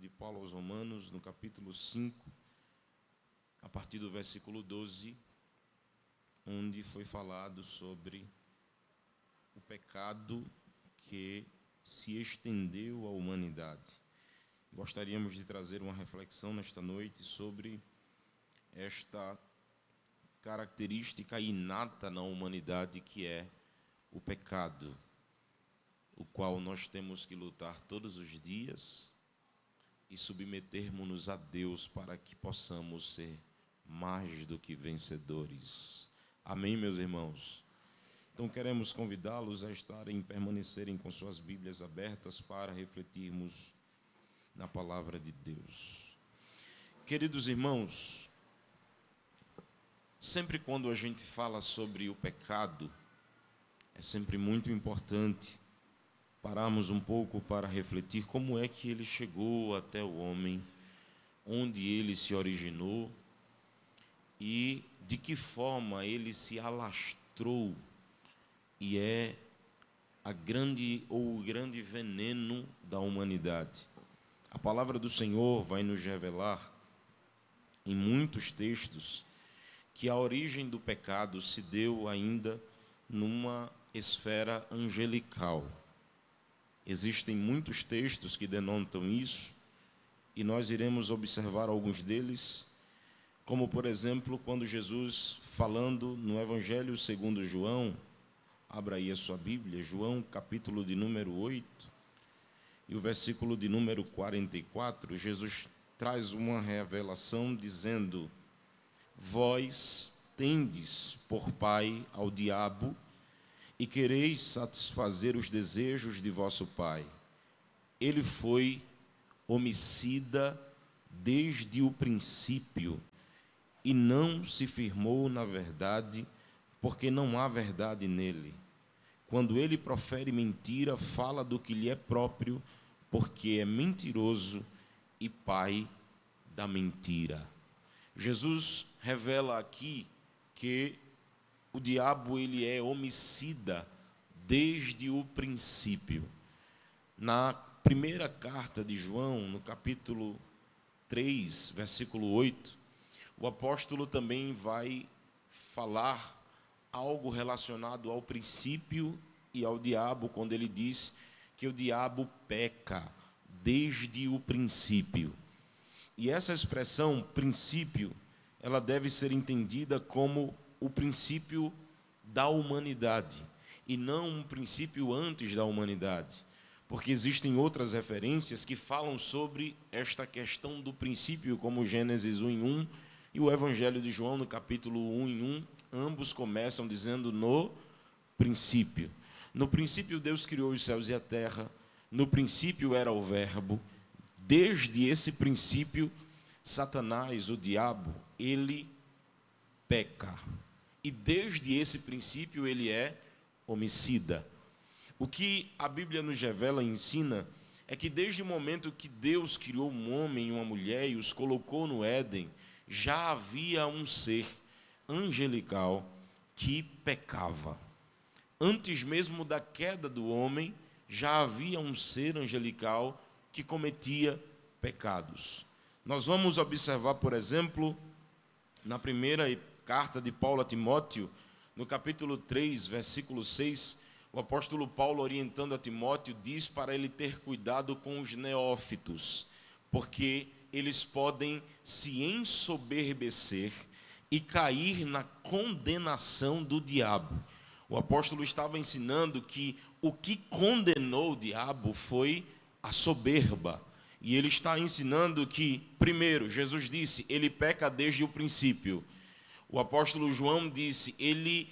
de Paulo aos Romanos, no capítulo 5, a partir do versículo 12, onde foi falado sobre o pecado que se estendeu à humanidade. Gostaríamos de trazer uma reflexão nesta noite sobre esta característica inata na humanidade, que é o pecado, o qual nós temos que lutar todos os dias e submetermos-nos a Deus para que possamos ser mais do que vencedores. Amém, meus irmãos? Então queremos convidá-los a estarem, permanecerem com suas Bíblias abertas para refletirmos na palavra de Deus. Queridos irmãos, sempre quando a gente fala sobre o pecado, é sempre muito importante pararmos um pouco para refletir como é que ele chegou até o homem, onde ele se originou e de que forma ele se alastrou e é o grande veneno da humanidade. A palavra do Senhor vai nos revelar em muitos textos que a origem do pecado se deu ainda numa esfera angelical. Existem muitos textos que denotam isso, e nós iremos observar alguns deles, como, por exemplo, quando Jesus, falando no Evangelho segundo João, abra aí a sua Bíblia, João, capítulo de número 8, e o versículo de número 44, Jesus traz uma revelação dizendo: vós tendes por pai ao diabo e quereis satisfazer os desejos de vosso pai. Ele foi homicida desde o princípio e não se firmou na verdade, porque não há verdade nele. Quando ele profere mentira, fala do que lhe é próprio, porque é mentiroso e pai da mentira. Jesus revela aqui que o diabo ele é homicida desde o princípio. Na primeira carta de João, no capítulo 3, versículo 8, o apóstolo também vai falar algo relacionado ao princípio e ao diabo, quando ele diz que o diabo peca desde o princípio. E essa expressão, princípio, ela deve ser entendida como o princípio da humanidade, e não um princípio antes da humanidade, porque existem outras referências que falam sobre esta questão do princípio, como Gênesis 1:1 e o Evangelho de João, no capítulo 1:1, ambos começam dizendo no princípio. No princípio Deus criou os céus e a terra, no princípio era o verbo. Desde esse princípio, Satanás, o diabo, ele peca. E desde esse princípio ele é homicida. O que a Bíblia nos revela e ensina é que desde o momento que Deus criou um homem e uma mulher e os colocou no Éden, já havia um ser angelical que pecava. Antes mesmo da queda do homem, já havia um ser angelical que cometia pecados. Nós vamos observar, por exemplo, na primeira carta de Paulo a Timóteo, no capítulo 3, versículo 6, o apóstolo Paulo, orientando a Timóteo, diz para ele ter cuidado com os neófitos, porque eles podem se ensoberbecer e cair na condenação do diabo. O apóstolo estava ensinando que o que condenou o diabo foi a soberba. E ele está ensinando que, primeiro, Jesus disse, ele peca desde o princípio. O apóstolo João disse, ele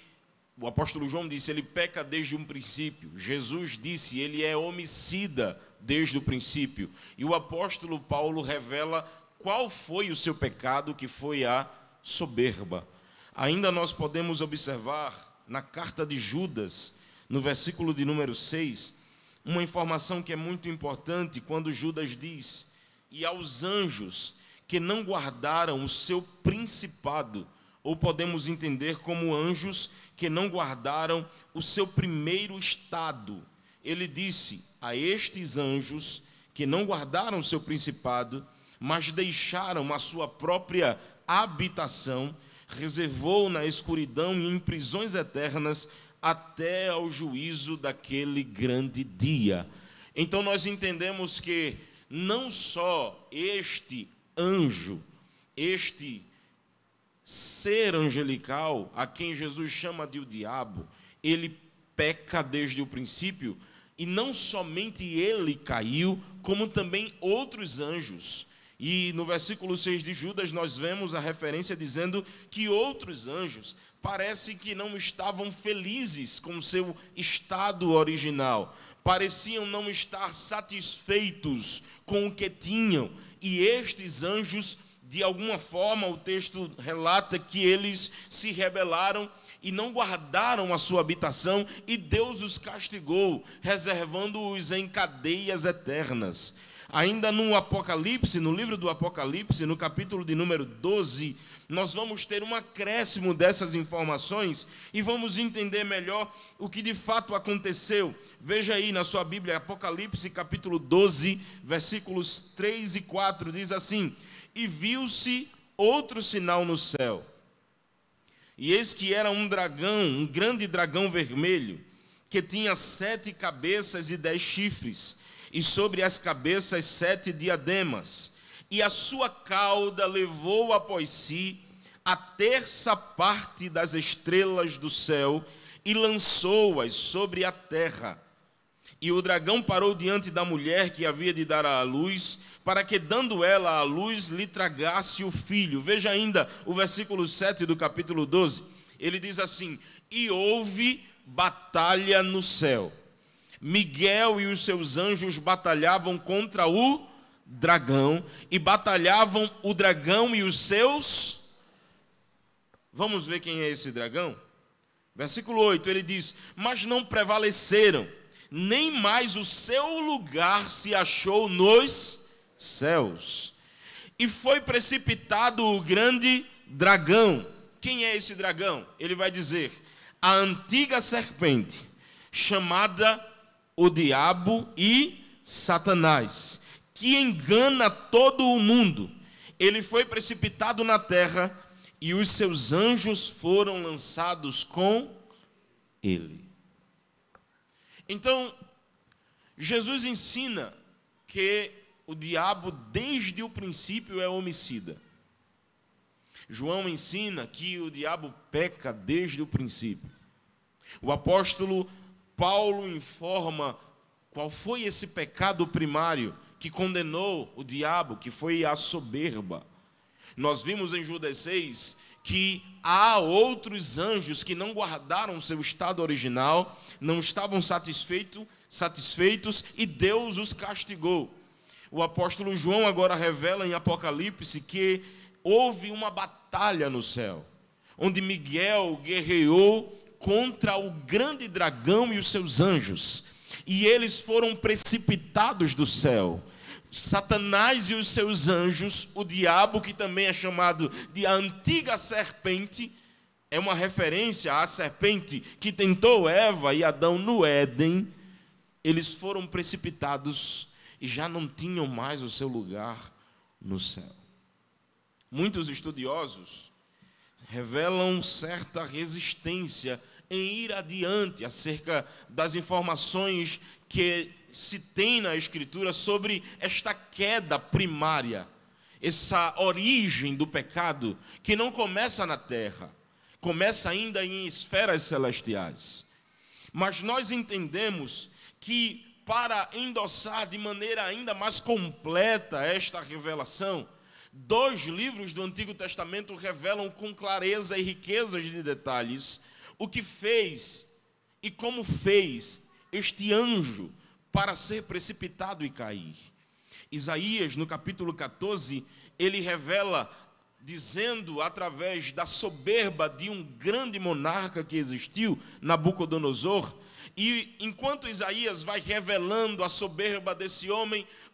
peca desde um princípio. Jesus disse, ele é homicida desde o princípio. E o apóstolo Paulo revela qual foi o seu pecado, que foi a soberba. Ainda nós podemos observar na carta de Judas, no versículo de número 6, uma informação que é muito importante, quando Judas diz: e aos anjos que não guardaram o seu principado, ou podemos entender como anjos que não guardaram o seu primeiro estado. Ele disse a estes anjos que não guardaram seu principado, mas deixaram a sua própria habitação, reservou na escuridão e em prisões eternas até ao juízo daquele grande dia. Então nós entendemos que não só este anjo, este ser angelical, a quem Jesus chama de o diabo, ele peca desde o princípio, e não somente ele caiu, como também outros anjos. E no versículo 6 de Judas nós vemos a referência dizendo que outros anjos parece que não estavam felizes com seu estado original, pareciam não estar satisfeitos com o que tinham, e estes anjos, de alguma forma, o texto relata que eles se rebelaram e não guardaram a sua habitação, e Deus os castigou, reservando-os em cadeias eternas. Ainda no Apocalipse, no livro do Apocalipse, no capítulo de número 12, nós vamos ter um acréscimo dessas informações e vamos entender melhor o que de fato aconteceu. Veja aí na sua Bíblia, Apocalipse capítulo 12, versículos 3 e 4, diz assim: e viu-se outro sinal no céu, e eis que era um dragão, um grande dragão vermelho, que tinha 7 cabeças e 10 chifres, e sobre as cabeças 7 diademas, e a sua cauda levou após si a 1/3 das estrelas do céu, e lançou-as sobre a terra. E o dragão parou diante da mulher que havia de dar à luz, para que, dando ela à luz, lhe tragasse o filho. Veja ainda o versículo 7 do capítulo 12. Ele diz assim: e houve batalha no céu. Miguel e os seus anjos batalhavam contra o dragão, e batalhavam o dragão e os seus... Vamos ver quem é esse dragão? Versículo 8, ele diz: mas não prevaleceram, nem mais o seu lugar se achou nos céus. E foi precipitado o grande dragão. Quem é esse dragão? Ele vai dizer: a antiga serpente, chamada o diabo e Satanás, que engana todo o mundo. Ele foi precipitado na terra, e os seus anjos foram lançados com ele. Então, Jesus ensina que o diabo, desde o princípio, é homicida. João ensina que o diabo peca desde o princípio. O apóstolo Paulo informa qual foi esse pecado primário que condenou o diabo, que foi a soberba. Nós vimos em Judas 6 que há outros anjos que não guardaram seu estado original, não estavam satisfeitos, e Deus os castigou. O apóstolo João agora revela em Apocalipse que houve uma batalha no céu, onde Miguel guerreou contra o grande dragão e os seus anjos, e eles foram precipitados do céu. Satanás e os seus anjos, o diabo, que também é chamado de a antiga serpente, é uma referência à serpente que tentou Eva e Adão no Éden. Eles foram precipitados e já não tinham mais o seu lugar no céu. Muitos estudiosos revelam certa resistência em ir adiante acerca das informações que se tem na Escritura sobre esta queda primária, essa origem do pecado que não começa na terra, começa ainda em esferas celestiais. Mas nós entendemos que, para endossar de maneira ainda mais completa esta revelação, 2 livros do Antigo Testamento revelam com clareza e riquezas de detalhes o que fez e como fez este anjo para ser precipitado e cair. Isaías, no capítulo 14, ele revela, dizendo, através da soberba de um grande monarca que existiu, Nabucodonosor, e enquanto Isaías vai revelando a soberba desse homem,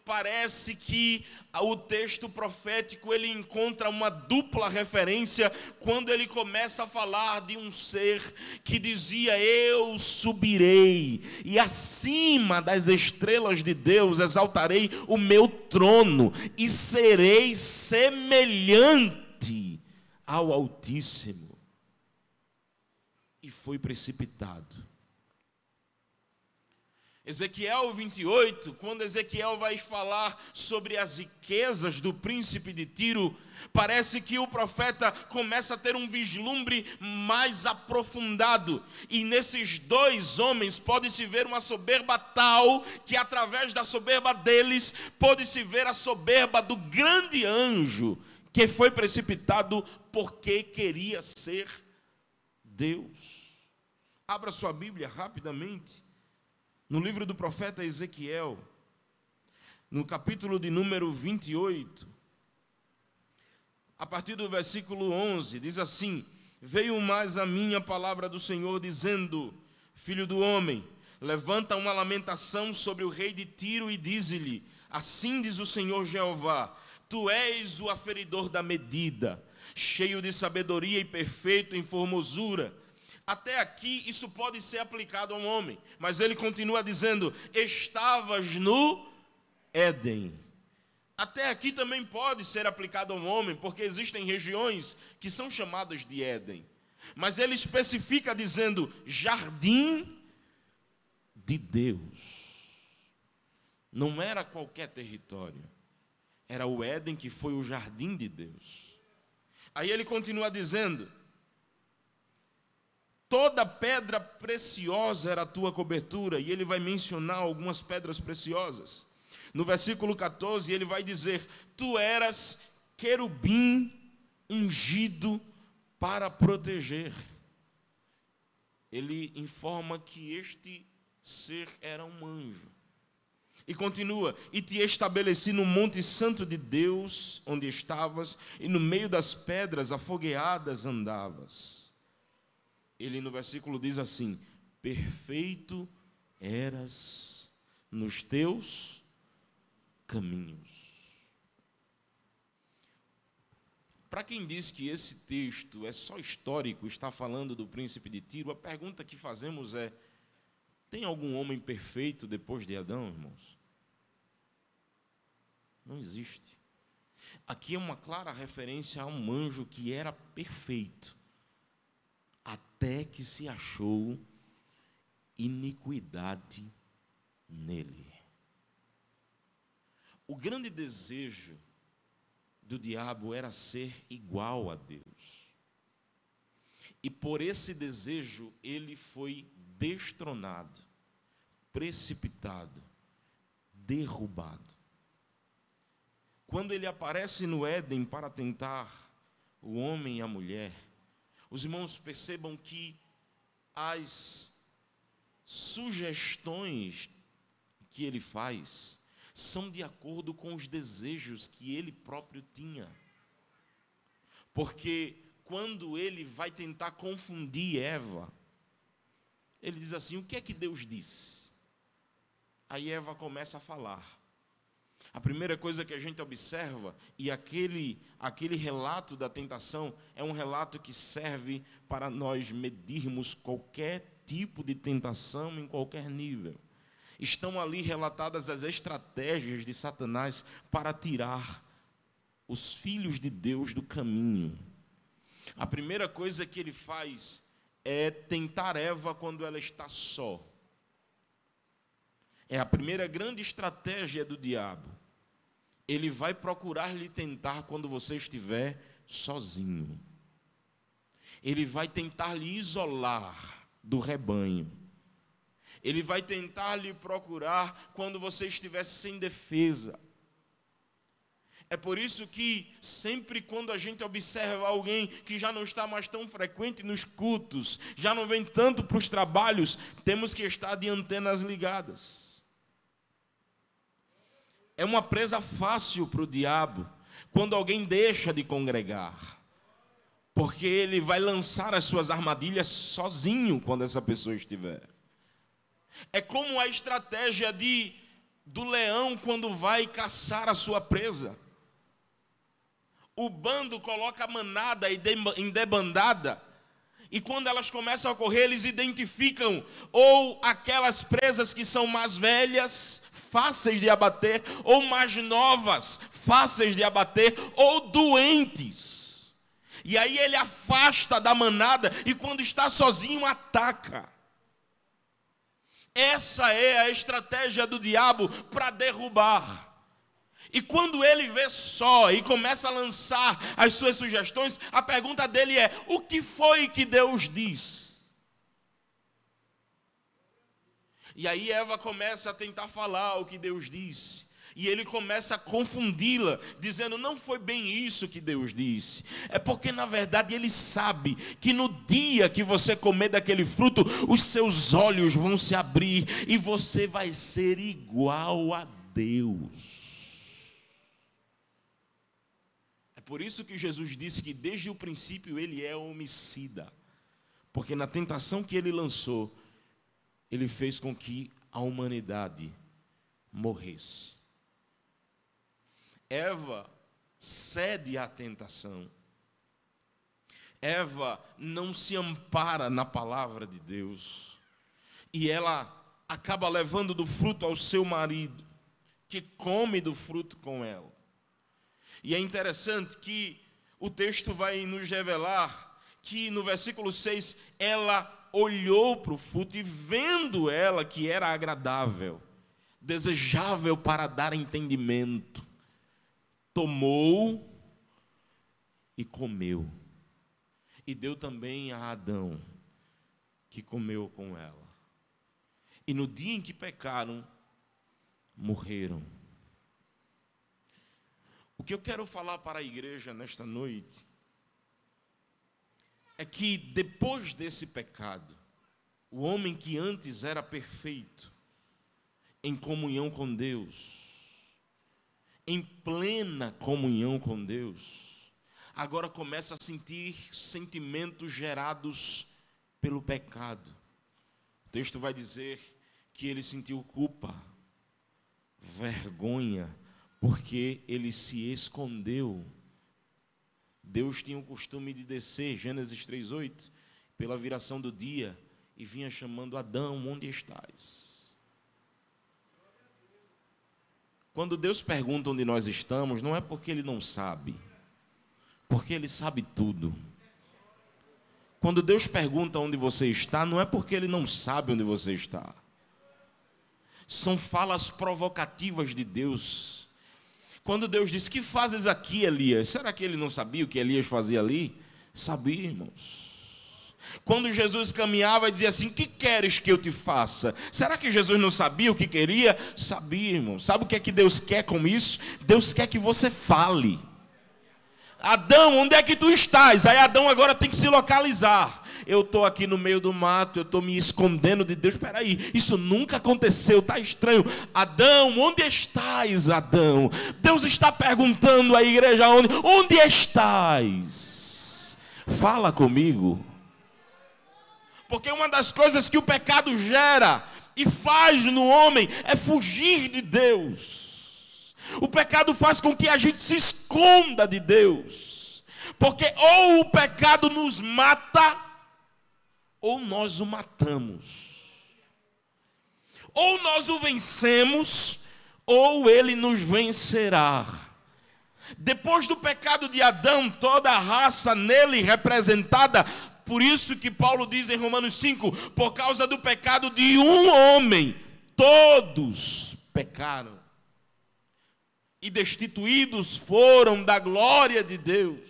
parece que o texto profético ele encontra uma dupla referência quando ele começa a falar de um ser que dizia: eu subirei e acima das estrelas de Deus exaltarei o meu trono e serei semelhante ao Altíssimo. E foi precipitado. Ezequiel 28, quando Ezequiel vai falar sobre as riquezas do príncipe de Tiro, parece que o profeta começa a ter um vislumbre mais aprofundado. E nesses dois homens pode-se ver uma soberba tal, que através da soberba deles, pode-se ver a soberba do grande anjo, que foi precipitado porque queria ser Deus. Abra sua Bíblia rapidamente. No livro do profeta Ezequiel, no capítulo de número 28, a partir do versículo 11, diz assim: veio mais a mim a palavra do Senhor, dizendo: filho do homem, levanta uma lamentação sobre o rei de Tiro e dize-lhe: assim diz o Senhor Jeová, tu és o aferidor da medida, cheio de sabedoria e perfeito em formosura. Até aqui isso pode ser aplicado a um homem, mas ele continua dizendo: estavas no Éden. Até aqui também pode ser aplicado a um homem, porque existem regiões que são chamadas de Éden. Mas ele especifica dizendo: jardim de Deus. Não era qualquer território, era o Éden, que foi o jardim de Deus. Aí ele continua dizendo: toda pedra preciosa era a tua cobertura. E ele vai mencionar algumas pedras preciosas. No versículo 14 ele vai dizer: tu eras querubim ungido para proteger. Ele informa que este ser era um anjo. E continua: e te estabeleci no monte santo de Deus, onde estavas, e no meio das pedras afogueadas andavas. Ele no versículo diz assim: perfeito eras nos teus caminhos. Para quem diz que esse texto é só histórico, está falando do príncipe de Tiro, a pergunta que fazemos é: tem algum homem perfeito depois de Adão, irmãos? Não existe. Aqui é uma clara referência a um anjo que era perfeito, até que se achou iniquidade nele. O grande desejo do diabo era ser igual a Deus. E por esse desejo ele foi destronado, precipitado, derrubado. Quando ele aparece no Éden para tentar o homem e a mulher, os irmãos percebam que as sugestões que ele faz são de acordo com os desejos que ele próprio tinha. Porque quando ele vai tentar confundir Eva, ele diz assim: o que é que Deus disse? Aí Eva começa a falar. A primeira coisa que a gente observa, e aquele relato da tentação, é um relato que serve para nós medirmos qualquer tipo de tentação em qualquer nível. Estão ali relatadas as estratégias de Satanás para tirar os filhos de Deus do caminho. A primeira coisa que ele faz é tentar Eva quando ela está só. É a primeira grande estratégia do diabo. Ele vai procurar lhe tentar quando você estiver sozinho. Ele vai tentar lhe isolar do rebanho. Ele vai tentar lhe procurar quando você estiver sem defesa. É por isso que sempre quando a gente observa alguém que já não está mais tão frequente nos cultos, já não vem tanto para os trabalhos, temos que estar de antenas ligadas. É uma presa fácil para o diabo quando alguém deixa de congregar, porque ele vai lançar as suas armadilhas sozinho quando essa pessoa estiver. É como a estratégia de do leão quando vai caçar a sua presa. O bando coloca a manada em debandada, e quando elas começam a correr, eles identificam ou aquelas presas que são mais velhas, fáceis de abater, ou mais novas, fáceis de abater, ou doentes. E aí ele afasta da manada, e quando está sozinho, ataca. Essa é a estratégia do diabo para derrubar. E quando ele vê só e começa a lançar as suas sugestões, a pergunta dele é: o que foi que Deus disse? E aí Eva começa a tentar falar o que Deus disse. E ele começa a confundi-la, dizendo: não foi bem isso que Deus disse. É porque na verdade ele sabe que no dia que você comer daquele fruto, os seus olhos vão se abrir e você vai ser igual a Deus. É por isso que Jesus disse que desde o princípio ele é homicida. Porque na tentação que ele lançou, ele fez com que a humanidade morresse. Eva cede à tentação. Eva não se ampara na palavra de Deus. E ela acaba levando do fruto ao seu marido, que come do fruto com ela. E é interessante que o texto vai nos revelar que no versículo 6, ela olhou para o fruto e vendo ela que era agradável, desejável para dar entendimento, tomou e comeu. E deu também a Adão, que comeu com ela. E no dia em que pecaram, morreram. O que eu quero falar para a igreja nesta noite é que depois desse pecado, o homem que antes era perfeito, em comunhão com Deus, em plena comunhão com Deus, agora começa a sentir sentimentos gerados pelo pecado. O texto vai dizer que ele sentiu culpa, vergonha, porque ele se escondeu. Deus tinha o costume de descer, Gênesis 3:8, pela viração do dia, e vinha chamando: Adão, onde estás? Quando Deus pergunta onde nós estamos, não é porque Ele não sabe, porque Ele sabe tudo. Quando Deus pergunta onde você está, não é porque Ele não sabe onde você está. São falas provocativas de Deus. Quando Deus diz: que fazes aqui, Elias? Será que ele não sabia o que Elias fazia ali? Sabia, irmãos. Quando Jesus caminhava e dizia assim: que queres que eu te faça? Será que Jesus não sabia o que queria? Sabia, irmão. Sabe o que é que Deus quer com isso? Deus quer que você fale. Adão, onde é que tu estás? Aí Adão agora tem que se localizar. Eu estou aqui no meio do mato, eu estou me escondendo de Deus. Espera aí, isso nunca aconteceu, está estranho. Adão, onde estás, Adão? Deus está perguntando à igreja: onde estás? Fala comigo. Porque uma das coisas que o pecado gera e faz no homem é fugir de Deus. O pecado faz com que a gente se esconda de Deus. Porque ou o pecado nos mata, ou nós o matamos. Ou nós o vencemos, ou ele nos vencerá. Depois do pecado de Adão, toda a raça nele representada. Por isso que Paulo diz em Romanos 5, por causa do pecado de um homem, todos pecaram. E destituídos foram da glória de Deus.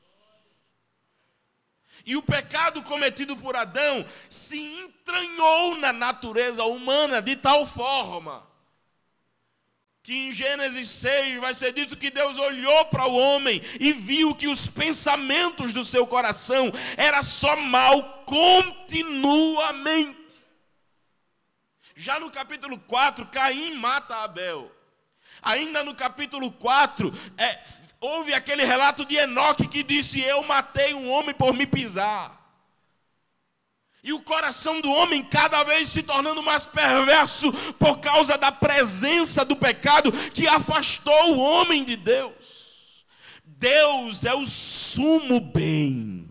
E o pecado cometido por Adão se entranhou na natureza humana de tal forma que em Gênesis 6 vai ser dito que Deus olhou para o homem e viu que os pensamentos do seu coração era só mal continuamente. Já no capítulo 4, Caim mata Abel. Ainda no capítulo 4, houve aquele relato de Enoque que disse: eu matei um homem por me pisar. E o coração do homem cada vez se tornando mais perverso por causa da presença do pecado que afastou o homem de Deus. Deus é o sumo bem.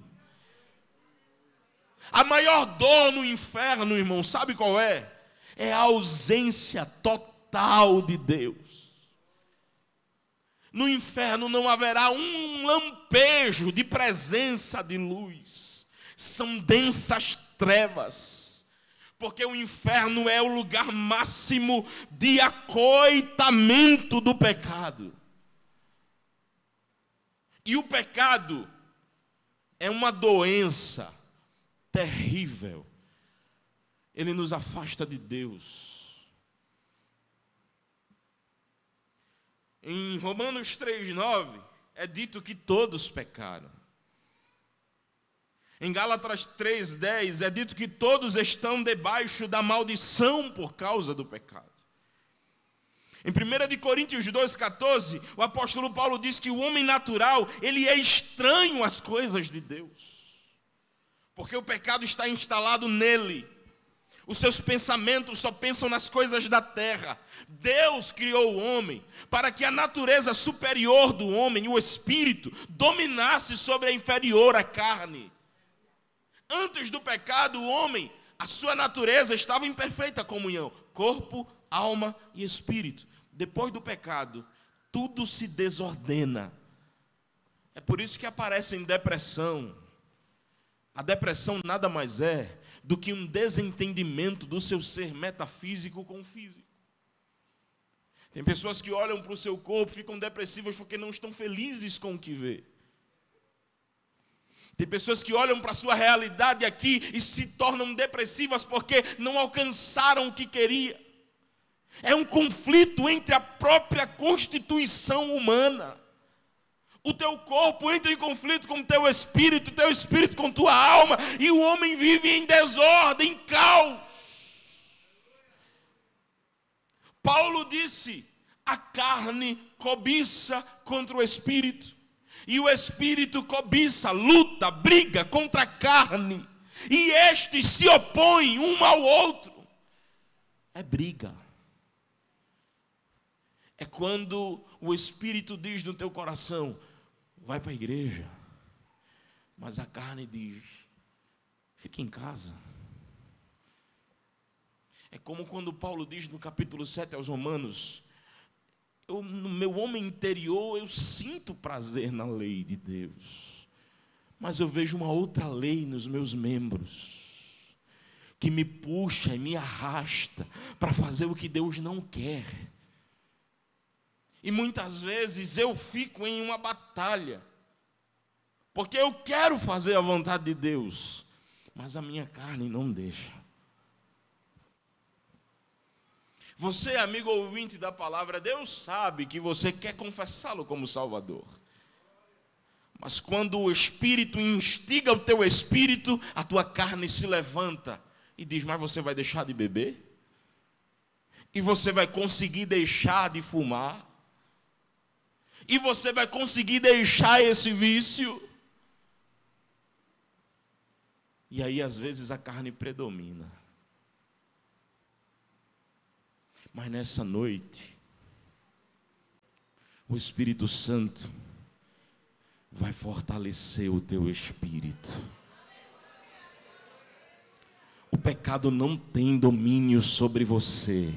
A maior dor no inferno, irmão, sabe qual é? É a ausência total de Deus. No inferno não haverá um lampejo de presença de luz. São densas trevas, porque o inferno é o lugar máximo de acoitamento do pecado. E o pecado é uma doença terrível. Ele nos afasta de Deus. Em Romanos 3:9 é dito que todos pecaram. Em Gálatas 3:10 é dito que todos estão debaixo da maldição por causa do pecado. Em 1 Coríntios 2:14, o apóstolo Paulo diz que o homem natural, ele é estranho às coisas de Deus. Porque o pecado está instalado nele. Os seus pensamentos só pensam nas coisas da terra. Deus criou o homem para que a natureza superior do homem, o espírito, dominasse sobre a inferior, a carne. Antes do pecado, o homem, a sua natureza estava em perfeita comunhão. Corpo, alma e espírito. Depois do pecado, tudo se desordena. É por isso que aparece em depressão. A depressão nada mais é do que um desentendimento do seu ser metafísico com o físico. Tem pessoas que olham para o seu corpo e ficam depressivas porque não estão felizes com o que vê. Tem pessoas que olham para a sua realidade aqui e se tornam depressivas porque não alcançaram o que queria. É um conflito entre a própria constituição humana. O teu corpo entra em conflito com o teu espírito com tua alma, e o homem vive em desordem, em caos. Paulo disse: a carne cobiça contra o espírito, e o espírito cobiça, luta, briga contra a carne, e estes se opõem um ao outro. É briga. É quando o espírito diz no teu coração: vai para a igreja, mas a carne diz: fica em casa. É como quando Paulo diz no capítulo 7 aos Romanos: no meu homem interior eu sinto prazer na lei de Deus, mas eu vejo uma outra lei nos meus membros, que me puxa e me arrasta para fazer o que Deus não quer. E muitas vezes eu fico em uma batalha, porque eu quero fazer a vontade de Deus, mas a minha carne não deixa. Você, amigo ouvinte da palavra, Deus sabe que você quer confessá-lo como Salvador. Mas quando o Espírito instiga o teu espírito, a tua carne se levanta e diz: mas você vai deixar de beber? E você vai conseguir deixar de fumar? E você vai conseguir deixar esse vício? E aí às vezes a carne predomina. Mas nessa noite, o Espírito Santo vai fortalecer o teu espírito. O pecado não tem domínio sobre você.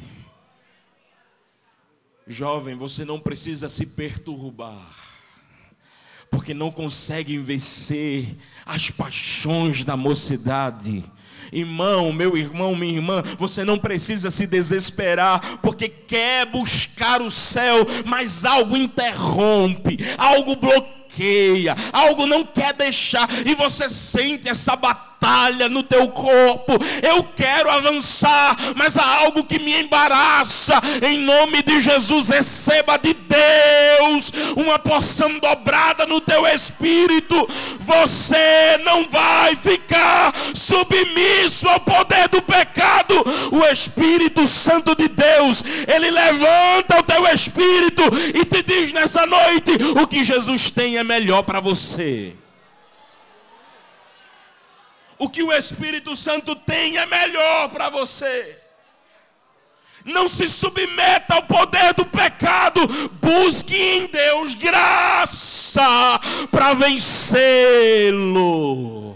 Jovem, você não precisa se perturbar, porque não consegue vencer as paixões da mocidade. Irmão, meu irmão, minha irmã, você não precisa se desesperar, porque quer buscar o céu, mas algo interrompe, algo bloqueia, algo não quer deixar, e você sente essa batalha no teu corpo. Eu quero avançar, mas há algo que me embaraça. Em nome de Jesus, receba de Deus uma porção dobrada no teu espírito. Você não vai ficar submisso ao poder do pecado. O Espírito Santo de Deus, ele levanta o teu espírito e te diz nessa noite: o que Jesus tem é melhor para você. O que o Espírito Santo tem é melhor para você. Não se submeta ao poder do pecado. Busque em Deus graça para vencê-lo.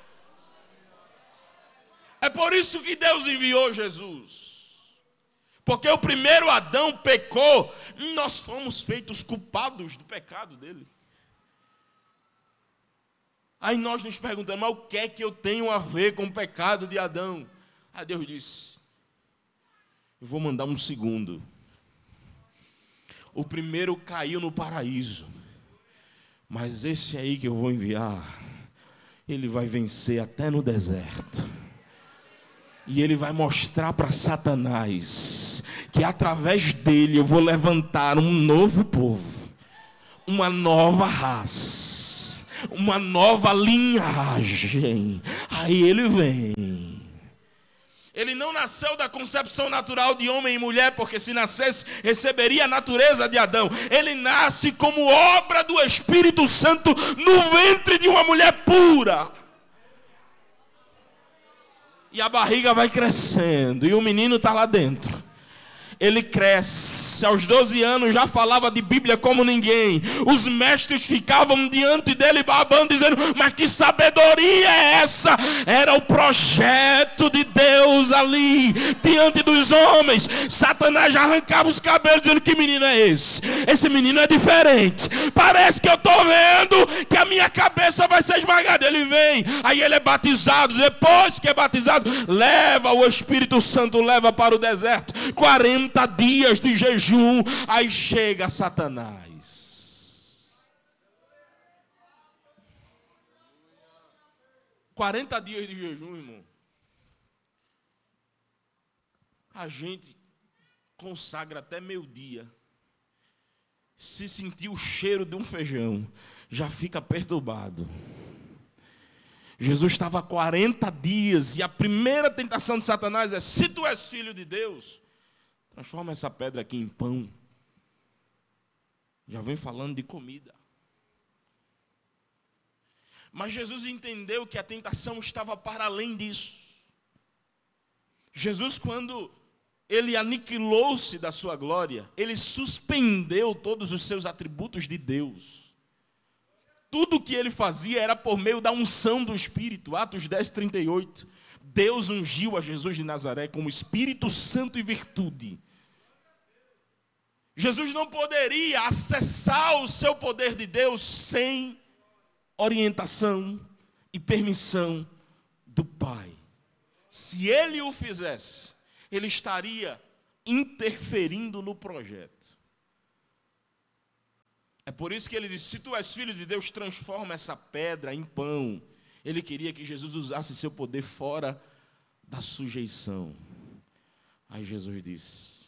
É por isso que Deus enviou Jesus. Porque o primeiro Adão pecou, nós fomos feitos culpados do pecado dele. Aí nós nos perguntamos, mas o que é que eu tenho a ver com o pecado de Adão? Aí Deus disse, eu vou mandar um segundo. O primeiro caiu no paraíso, mas esse aí que eu vou enviar, ele vai vencer até no deserto. E ele vai mostrar para Satanás que através dele eu vou levantar um novo povo, uma nova raça, uma nova linhagem. Aí ele vem. Ele não nasceu da concepção natural de homem e mulher, porque se nascesse, receberia a natureza de Adão. Ele nasce como obra do Espírito Santo no ventre de uma mulher pura. E a barriga vai crescendo, e o menino está lá dentro. Ele cresce, aos 12 anos já falava de Bíblia como ninguém. Os mestres ficavam diante dele babando, dizendo, mas que sabedoria é essa? Era o projeto de Deus ali, diante dos homens. Satanás já arrancava os cabelos, dizendo, que menino é esse? Esse menino é diferente. Parece que eu estou vendo que a minha cabeça vai ser esmagada. Ele vem, aí ele é batizado. Depois que é batizado, leva o Espírito Santo, leva para o deserto. 40 dias de jejum, aí chega Satanás. 40 dias de jejum, irmão. A gente consagra até meio-dia. Se sentir o cheiro de um feijão, já fica perturbado. Jesus estava 40 dias e a primeira tentação de Satanás é, se tu és filho de Deus, transforma essa pedra aqui em pão. Já vem falando de comida. Mas Jesus entendeu que a tentação estava para além disso. Jesus, quando ele aniquilou-se da sua glória, ele suspendeu todos os seus atributos de Deus. Tudo o que ele fazia era por meio da unção do Espírito. Atos 10:38. Deus ungiu a Jesus de Nazaré como Espírito Santo e virtude. Jesus não poderia acessar o seu poder de Deus sem orientação e permissão do Pai. Se ele o fizesse, ele estaria interferindo no projeto. É por isso que ele disse, se tu és filho de Deus, transforma essa pedra em pão. Ele queria que Jesus usasse seu poder fora da sujeição. Aí Jesus disse,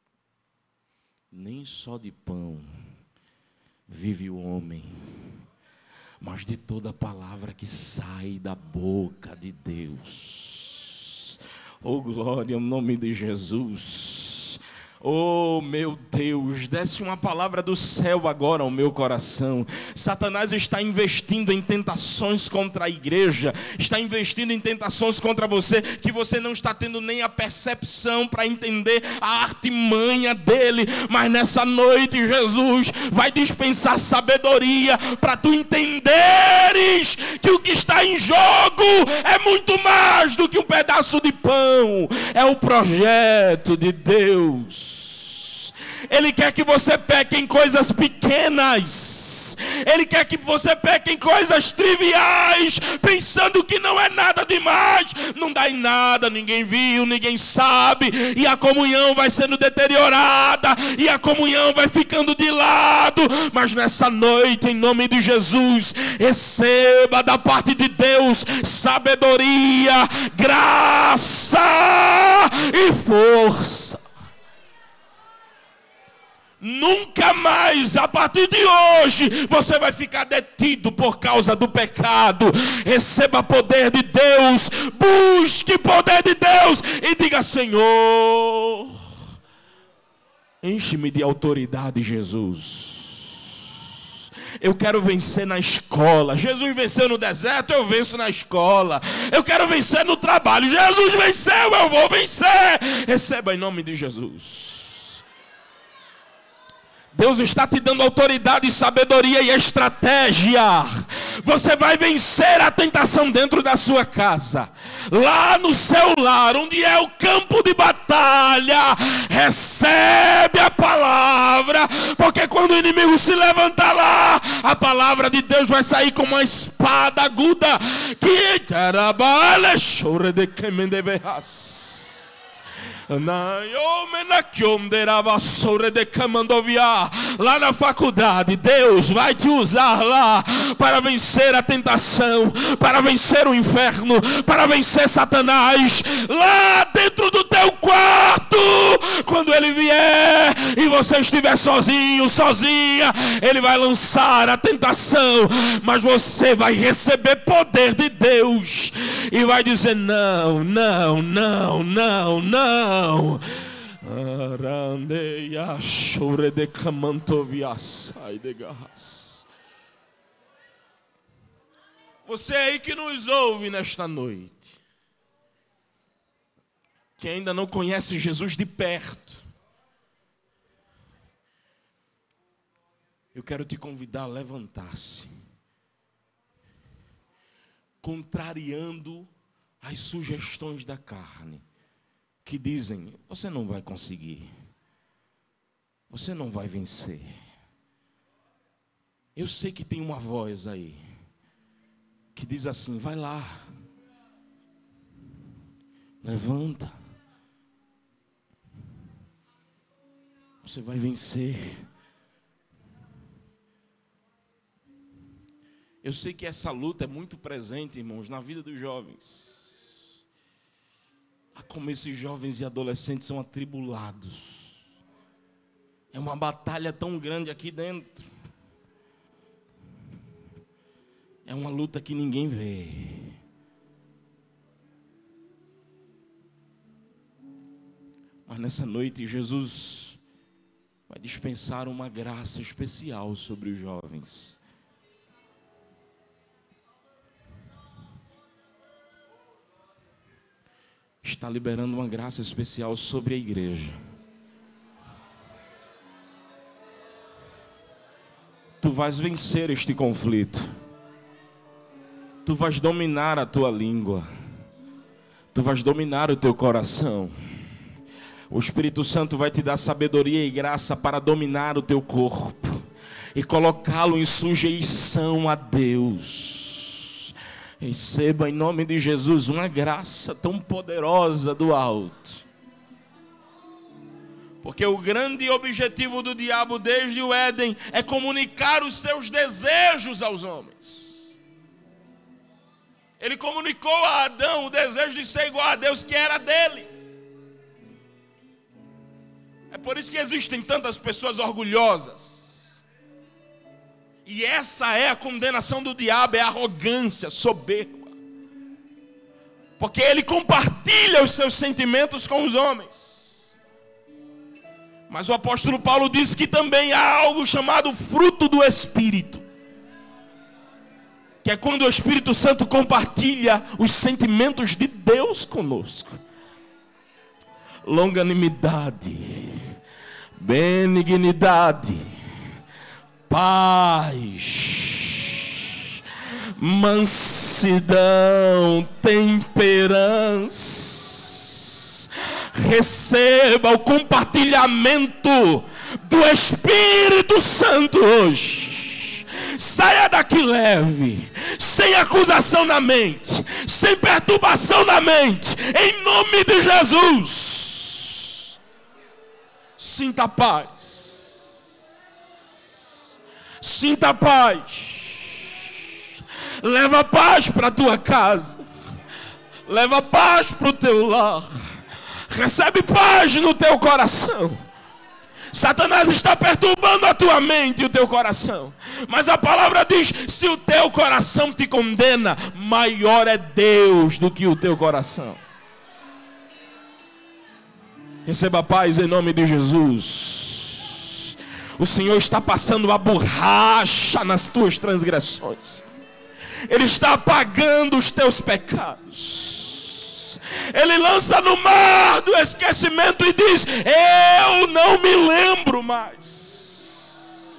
nem só de pão vive o homem, mas de toda palavra que sai da boca de Deus. Oh, glória ao nome de Jesus. Oh, meu Deus, desce uma palavra do céu agora ao meu coração. Satanás está investindo em tentações contra a igreja, está investindo em tentações contra você, que você não está tendo nem a percepção para entender a artimanha dele. Mas nessa noite Jesus vai dispensar sabedoria para tu entenderes que o que está em jogo é muito mais do que um pedaço de pão, é o projeto de Deus. Ele quer que você peque em coisas pequenas. Ele quer que você peque em coisas triviais, pensando que não é nada demais. Não dá em nada, ninguém viu, ninguém sabe. E a comunhão vai sendo deteriorada, e a comunhão vai ficando de lado. Mas nessa noite, em nome de Jesus, receba da parte de Deus sabedoria, graça e força. Nunca mais, a partir de hoje, você vai ficar detido por causa do pecado. Receba poder de Deus, busque poder de Deus e diga, Senhor, enche-me de autoridade, Jesus. Eu quero vencer na escola. Jesus venceu no deserto, eu venço na escola. Eu quero vencer no trabalho. Jesus venceu, eu vou vencer. Receba em nome de Jesus. Deus está te dando autoridade, sabedoria e estratégia. Você vai vencer a tentação dentro da sua casa. Lá no seu lar, onde é o campo de batalha, recebe a palavra. Porque quando o inimigo se levantar lá, a palavra de Deus vai sair como uma espada aguda. Que tarabale chore de quemendeverras. Lá na faculdade, Deus vai te usar lá para vencer a tentação, para vencer o inferno, para vencer Satanás. Lá dentro do teu quarto, quando ele vier e você estiver sozinho, sozinha, ele vai lançar a tentação, mas você vai receber poder de Deus e vai dizer: não, não, não, não, não. Você aí que nos ouve nesta noite, que ainda não conhece Jesus de perto, eu quero te convidar a levantar-se, contrariando as sugestões da carne, que dizem: você não vai conseguir, você não vai vencer. Eu sei que tem uma voz aí que diz assim: vai lá, levanta, você vai vencer. Eu sei que essa luta é muito presente, irmãos, na vida dos jovens. Como esses jovens e adolescentes são atribulados. É uma batalha tão grande aqui dentro. É uma luta que ninguém vê. Mas nessa noite Jesus vai dispensar uma graça especial sobre os jovens. Está liberando uma graça especial sobre a igreja. Tu vais vencer este conflito. Tu vais dominar a tua língua. Tu vais dominar o teu coração. O Espírito Santo vai te dar sabedoria e graça para dominar o teu corpo e colocá-lo em sujeição a Deus. Receba em nome de Jesus uma graça tão poderosa do alto. Porque o grande objetivo do diabo desde o Éden é comunicar os seus desejos aos homens. Ele comunicou a Adão o desejo de ser igual a Deus, que era dele. É por isso que existem tantas pessoas orgulhosas. E essa é a condenação do diabo, é a arrogância, soberba. Porque ele compartilha os seus sentimentos com os homens. Mas o apóstolo Paulo diz que também há algo chamado fruto do Espírito. Que é quando o Espírito Santo compartilha os sentimentos de Deus conosco. Longanimidade, benignidade, paz, mansidão, temperança. Receba o compartilhamento do Espírito Santo hoje. Saia daqui leve, sem acusação na mente, sem perturbação na mente, em nome de Jesus. Sinta paz. Sinta paz. Leva paz para a tua casa. Leva paz para o teu lar. Recebe paz no teu coração. Satanás está perturbando a tua mente e o teu coração. Mas a palavra diz: se o teu coração te condena, maior é Deus do que o teu coração. Receba paz em nome de Jesus. O Senhor está passando a borracha nas tuas transgressões. Ele está apagando os teus pecados. Ele lança no mar do esquecimento e diz: eu não me lembro mais.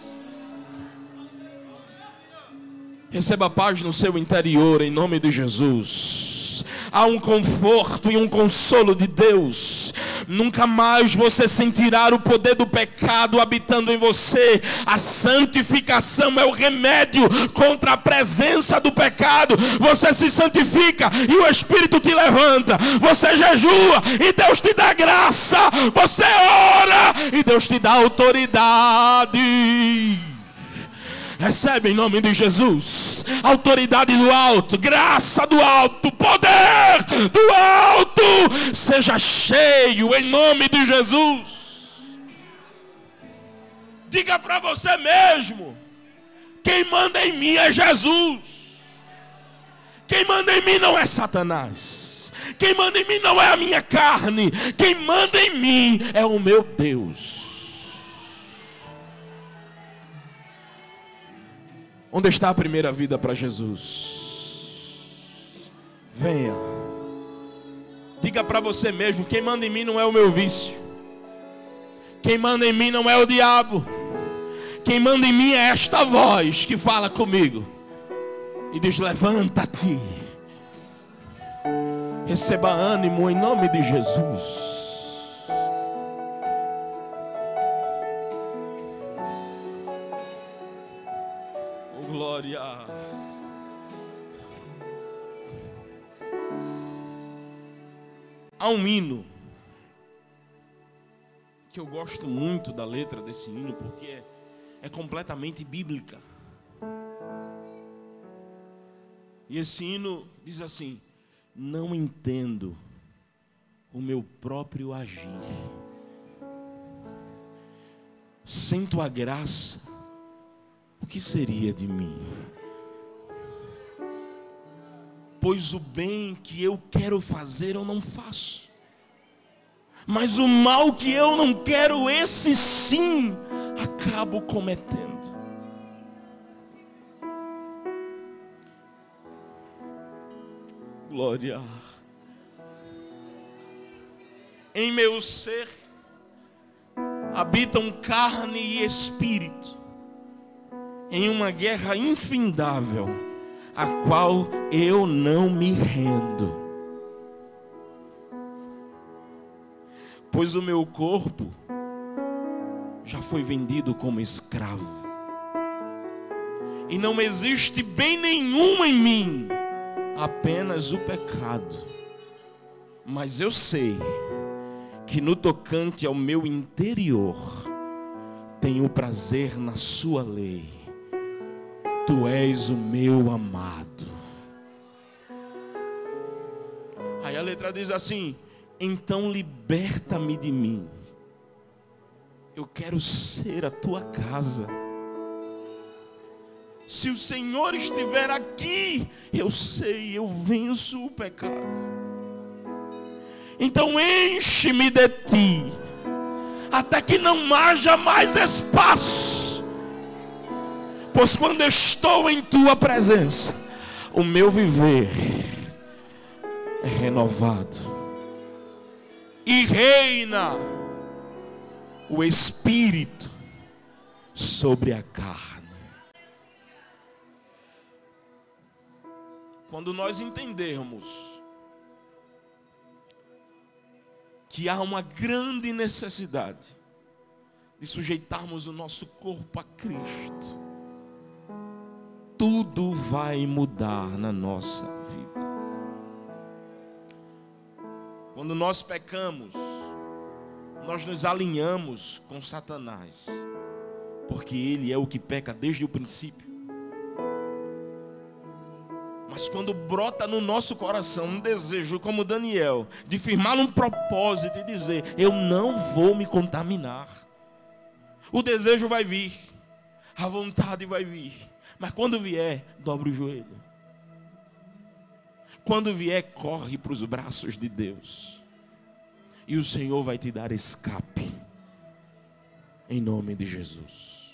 Receba paz no seu interior em nome de Jesus. Há um conforto e um consolo de Deus. Nunca mais você sentirá o poder do pecado habitando em você. A santificação é o remédio contra a presença do pecado. Você se santifica e o Espírito te levanta. Você jejua e Deus te dá graça. Você ora e Deus te dá autoridade. Recebe em nome de Jesus autoridade do alto, graça do alto, poder do alto. Seja cheio em nome de Jesus. Diga para você mesmo: quem manda em mim é Jesus. Quem manda em mim não é Satanás. Quem manda em mim não é a minha carne. Quem manda em mim é o meu Deus. Onde está a primeira vida para Jesus? Venha. Diga para você mesmo: quem manda em mim não é o meu vício. Quem manda em mim não é o diabo. Quem manda em mim é esta voz que fala comigo e diz: levanta-te. Receba ânimo em nome de Jesus. Glória. Há um hino que eu gosto muito da letra desse hino, porque é completamente bíblica. E esse hino diz assim: não entendo o meu próprio agir, sem tua graça o que seria de mim? Pois o bem que eu quero fazer eu não faço, mas o mal que eu não quero, esse sim acabo cometendo. Glória. Em meu ser habitam carne e espírito, em uma guerra infindável, a qual eu não me rendo. Pois o meu corpo já foi vendido como escravo, e não existe bem nenhum em mim, apenas o pecado. Mas eu sei que no tocante ao meu interior, tenho prazer na sua lei. Tu és o meu amado. Aí a letra diz assim: então liberta-me de mim. Eu quero ser a tua casa. Se o Senhor estiver aqui, eu sei, eu venço o pecado. Então enche-me de ti, até que não haja mais espaço. Pois quando estou em tua presença, o meu viver é renovado. E reina o Espírito sobre a carne. Quando nós entendermos que há uma grande necessidade de sujeitarmos o nosso corpo a Cristo, tudo vai mudar na nossa vida. Quando nós pecamos, nós nos alinhamos com Satanás, porque ele é o que peca desde o princípio. Mas quando brota no nosso coração um desejo, como Daniel, de firmar um propósito e dizer: eu não vou me contaminar, o desejo vai vir, a vontade vai vir, mas quando vier, dobra o joelho. Quando vier, corre para os braços de Deus, e o Senhor vai te dar escape, em nome de Jesus.